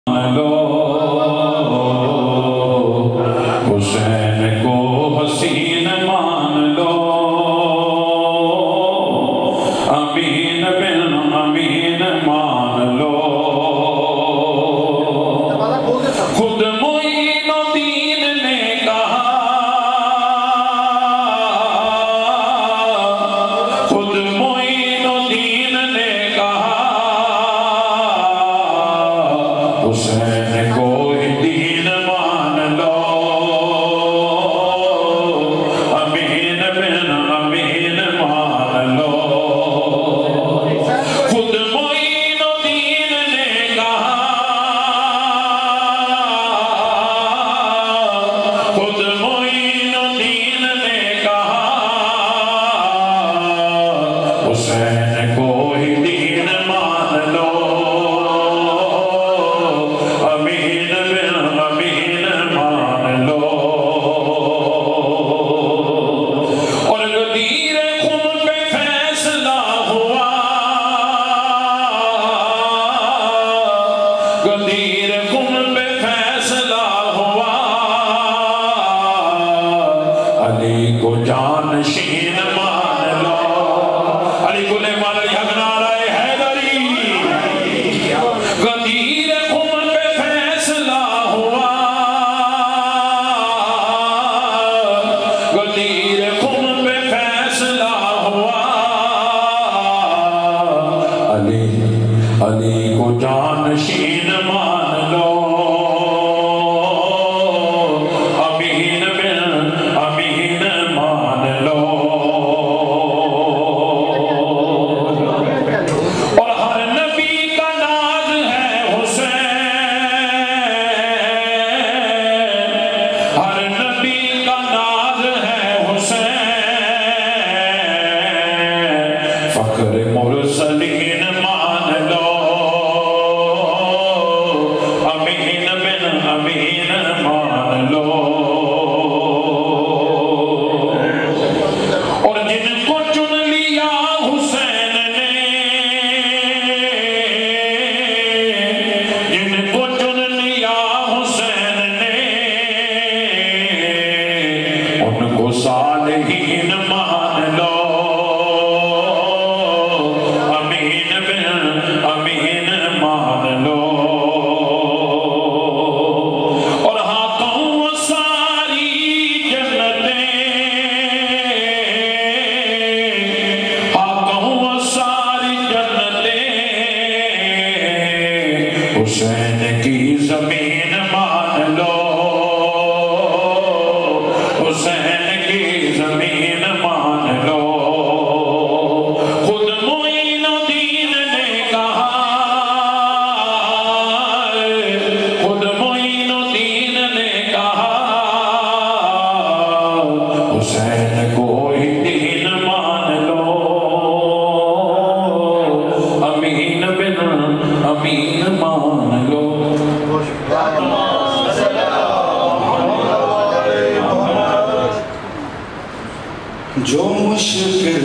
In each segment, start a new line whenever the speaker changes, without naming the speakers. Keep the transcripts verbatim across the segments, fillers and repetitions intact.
جو مشکل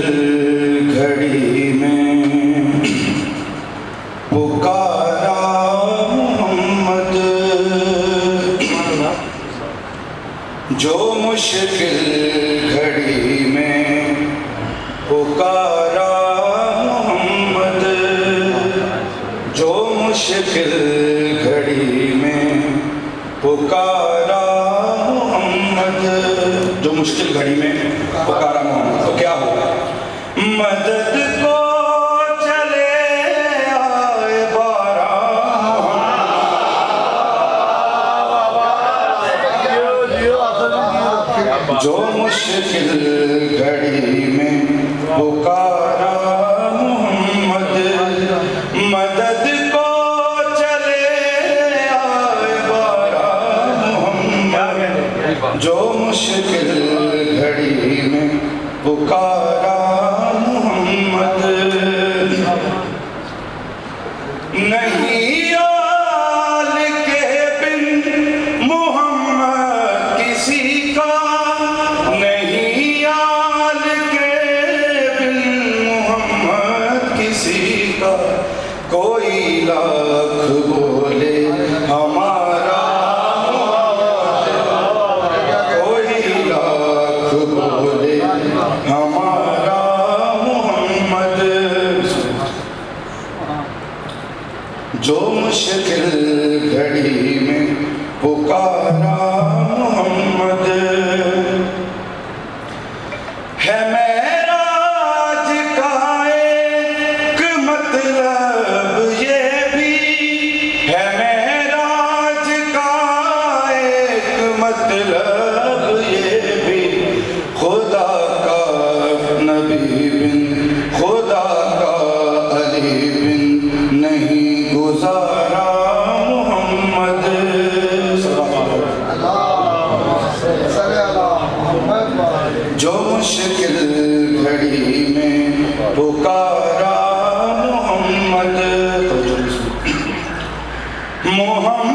گھڑی میں پکارا محمد، جو مشکل گھڑی میں پکارا محمد، جو مشکل گھڑی میں پکارا محمد، جو مشکل گھڑی میں پکارا محمد، تو کیا ہوگا؟ مدد کو چلے آئے باران، جو مشکل گھڑی میں پکارا محمد، مدد کو چلے آئے باران محمد، جو مشکل گھڑی میں پکارا محمد، نہیں آل کے بن محمد کسی کا، نہیں آل کے بن محمد کسی کا، کوئی لاکھ بولے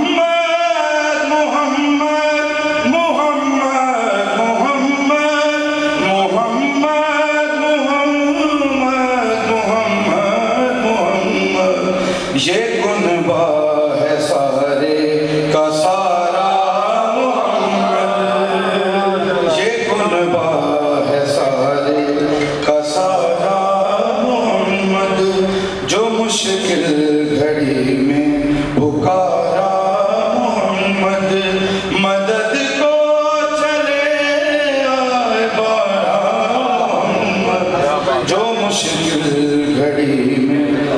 محمد محمد محمد محمد محمد محمد محمد محمد یہ کنبہ ہے سارے کا سارا محمد، یہ کنبہ ہے سارے کا سارا محمد، جو مشکل گھڑی میں پکارا محمد، مدد کو چلے آئے بارا محمد، جو مشکل گھڑی میں